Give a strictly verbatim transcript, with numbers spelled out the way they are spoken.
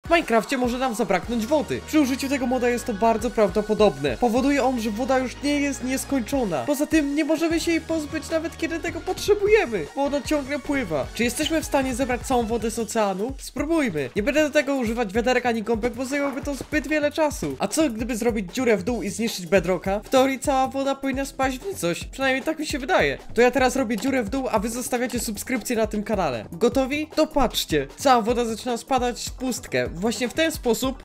w Minecrafcie może nam zabraknąć wody. Przy użyciu tego moda jest to bardzo prawdopodobne. Powoduje on, że woda już nie jest nieskończona. Poza tym nie możemy się jej pozbyć nawet kiedy tego potrzebujemy, bo ona ciągle pływa. Czy jesteśmy w stanie zebrać całą wodę z oceanu? Spróbujmy. Nie będę do tego używać wiaderek ani gąbek, bo zajęłoby to zbyt wiele czasu. A co gdyby zrobić dziurę w dół i zniszczyć bedrocka? W teorii cała woda powinna spaść w nicość. Przynajmniej tak mi się wydaje. To ja teraz robię dziurę w dół, a wy zostawiacie subskrypcję na tym kanale. Gotowi? To patrzcie. Cała woda zaczyna spadać w pustkę. Właśnie w ten sposób